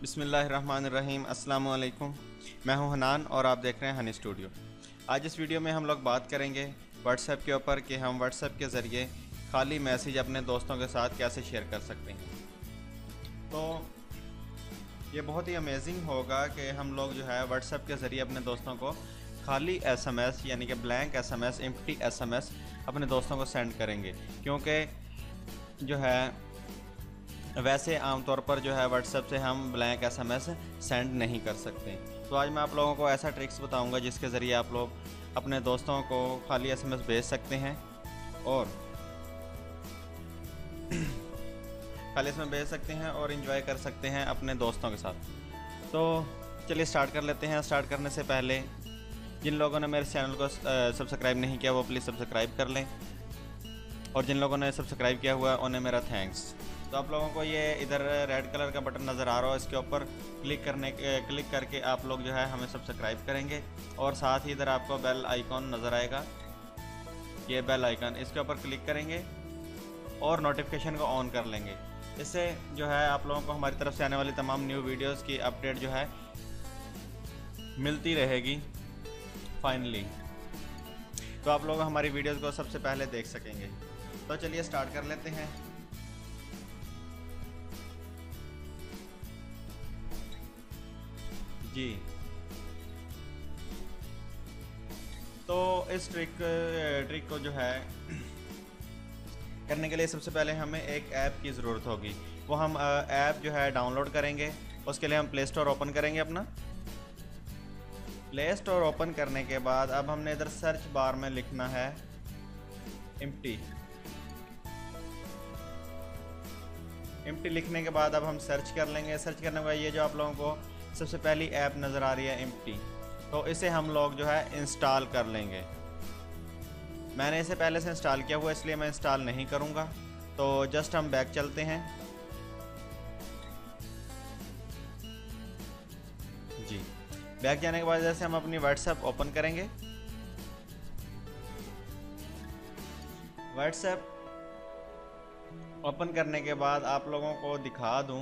बिस्मिल्लाहिर्रहमानिर्रहीम। अस्सलाम वालेकुम। मैं हूं हनान और आप देख रहे हैं हनी स्टूडियो। आज इस वीडियो में हम लोग बात करेंगे व्हाट्सएप के ऊपर कि हम व्हाट्सएप के ज़रिए खाली मैसेज अपने दोस्तों के साथ कैसे शेयर कर सकते हैं। तो ये बहुत ही अमेजिंग होगा कि हम लोग जो है व्हाट्सएप के ज़रिए अपने दोस्तों को खाली एसएमएस यानी कि ब्लैंक एसएमएस, एम्प्टी एसएमएस अपने दोस्तों को सेंड करेंगे, क्योंकि जो है वैसे आमतौर पर जो है व्हाट्सएप से हम ब्लैंक एसएमएस सेंड नहीं कर सकते। तो आज मैं आप लोगों को ऐसा ट्रिक्स बताऊंगा जिसके ज़रिए आप लोग अपने दोस्तों को खाली एसएमएस भेज सकते हैं और खाली एसएमएस भेज सकते हैं और एंजॉय कर सकते हैं अपने दोस्तों के साथ। तो चलिए स्टार्ट कर लेते हैं। स्टार्ट करने से पहले जिन लोगों ने मेरे चैनल को सब्सक्राइब नहीं किया वो प्लीज़ सब्सक्राइब कर लें, और जिन लोगों ने सब्सक्राइब किया हुआ है उन्हें मेरा थैंक्स। तो आप लोगों को ये इधर रेड कलर का बटन नज़र आ रहा हो, इसके ऊपर क्लिक करके आप लोग जो है हमें सब्सक्राइब करेंगे, और साथ ही इधर आपको बेल आइकॉन नज़र आएगा, ये बेल आइकॉन, इसके ऊपर क्लिक करेंगे और नोटिफिकेशन को ऑन कर लेंगे। इससे जो है आप लोगों को हमारी तरफ से आने वाली तमाम न्यू वीडियोज़ की अपडेट जो है मिलती रहेगी फाइनली। तो आप लोग हमारी वीडियोज़ को सबसे पहले देख सकेंगे। तो चलिए स्टार्ट कर लेते हैं। जी, तो इस ट्रिक को जो है करने के लिए सबसे पहले हमें एक ऐप की ज़रूरत होगी। वो हम ऐप जो है डाउनलोड करेंगे। उसके लिए हम प्ले स्टोर ओपन करेंगे। अपना प्ले स्टोर ओपन करने के बाद अब हमने इधर सर्च बार में लिखना है एम्प्टी। लिखने के बाद अब हम सर्च कर लेंगे। सर्च करने के बाद ये जो आप लोगों को सबसे पहली ऐप नज़र आ रही है एम्प्टी, तो इसे हम लोग जो है इंस्टॉल कर लेंगे। मैंने इसे पहले से इंस्टॉल किया हुआ इसलिए मैं इंस्टॉल नहीं करूँगा। तो जस्ट हम बैक चलते हैं। जी, बैक जाने के बाद जैसे हम अपनी व्हाट्सएप ओपन करेंगे। व्हाट्सएप ओपन करने के बाद आप लोगों को दिखा दूं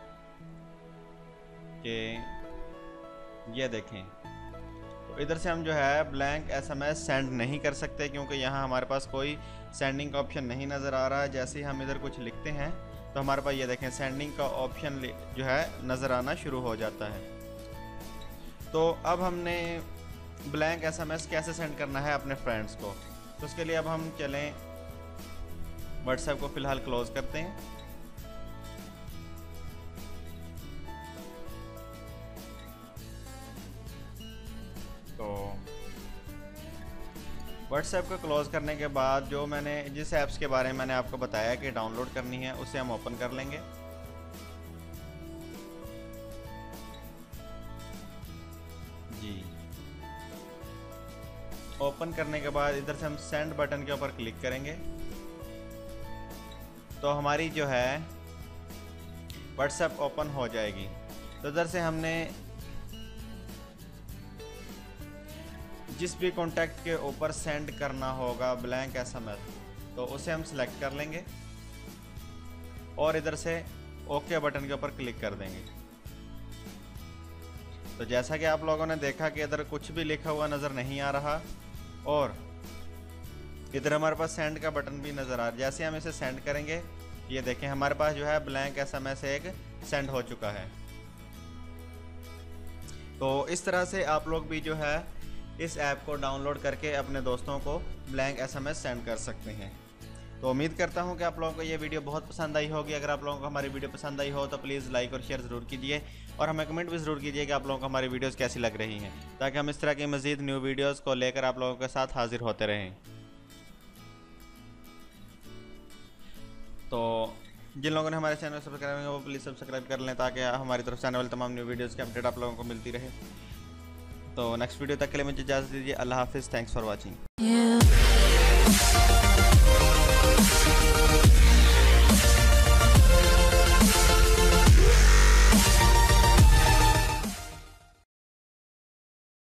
कि ये देखें, तो इधर से हम जो है ब्लैंक एसएमएस सेंड नहीं कर सकते, क्योंकि यहाँ हमारे पास कोई सेंडिंग का ऑप्शन नहीं नज़र आ रहा है। जैसे ही हम इधर कुछ लिखते हैं तो हमारे पास ये देखें सेंडिंग का ऑप्शन जो है नज़र आना शुरू हो जाता है। तो अब हमने ब्लैंक एसएमएस कैसे सेंड करना है अपने फ्रेंड्स को, तो उसके लिए अब हम चलें व्हाट्सएप को फ़िलहाल क्लोज़ करते हैं। तो व्हाट्सएप को क्लोज़ करने के बाद जो मैंने जिस ऐप्स के बारे में मैंने आपको बताया कि डाउनलोड करनी है उसे हम ओपन कर लेंगे। जी, ओपन करने के बाद इधर से हम सेंड बटन के ऊपर क्लिक करेंगे। तो हमारी जो है व्हाट्सएप ओपन हो जाएगी। तो इधर से हमने जिस भी कॉन्टैक्ट के ऊपर सेंड करना होगा ब्लैंक एसएमएस, तो उसे हम सिलेक्ट कर लेंगे और इधर से ओके बटन के ऊपर क्लिक कर देंगे। तो जैसा कि आप लोगों ने देखा कि इधर कुछ भी लिखा हुआ नज़र नहीं आ रहा, और इधर हमारे पास सेंड का बटन भी नज़र आ रहा है। जैसे हम इसे सेंड करेंगे, ये देखें हमारे पास जो है ब्लैंक एसएमएस एक सेंड हो चुका है। तो इस तरह से आप लोग भी जो है इस ऐप को डाउनलोड करके अपने दोस्तों को ब्लैंक एसएमएस सेंड कर सकते हैं। तो उम्मीद करता हूं कि आप लोगों को ये वीडियो बहुत पसंद आई होगी। अगर आप लोगों को हमारी वीडियो पसंद आई हो तो प्लीज़ लाइक और शेयर ज़रूर कीजिए, और हमें कमेंट भी ज़रूर कीजिए कि आप लोगों को हमारी वीडियोस कैसी लग रही हैं, ताकि हम इस तरह की मज़ीद न्यू वीडियोज़ को लेकर आप लोगों के साथ हाजिर होते रहें। तो जिन लोगों ने हमारे चैनल को सब्सक्राइब किया वो प्लीज़ सब्सक्राइब कर लें, ताकि हमारी तरफ से आने वाली तमाम न्यू वीडियोज़ की अपडेट आप लोगों को मिलती रहे। तो नेक्स्ट वीडियो तक के लिए मुझे इजाज़त दीजिए। अल्लाह हाफिज़। Thanks for watching.